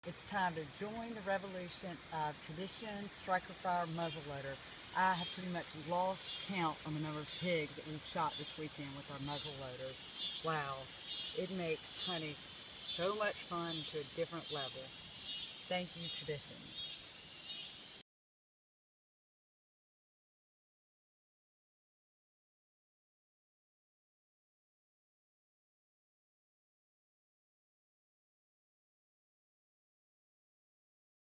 It's time to join the revolution of Traditions Strikerfire muzzleloader. I have pretty much lost count on the number of pigs that we've shot this weekend with our muzzleloaders. Wow, it makes hunting so much fun to a different level. Thank you, Traditions.